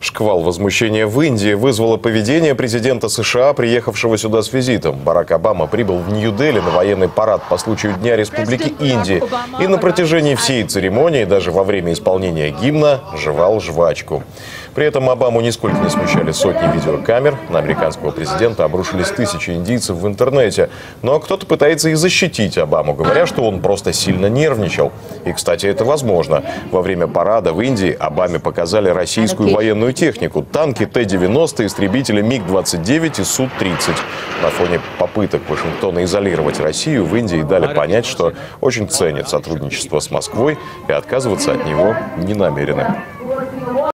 Шквал возмущения в Индии вызвало поведение президента США, приехавшего сюда с визитом. Барак Обама прибыл в Нью-Дели на военный парад по случаю Дня Республики Индии. И на протяжении всей церемонии, даже во время исполнения гимна, жевал жвачку. При этом Обаму нисколько не смущали сотни видеокамер. На американского президента обрушились тысячи индийцев в интернете. Но кто-то пытается и защитить Обаму, говоря, что он просто сильно нервничал. И, кстати, это возможно. Во время парада в Индии Обаме показали российскую военную технику. Танки Т-90, истребители МиГ-29 и Су-30. На фоне попыток Вашингтона изолировать Россию, в Индии дали понять, что очень ценят сотрудничество с Москвой и отказываться от него не намерены.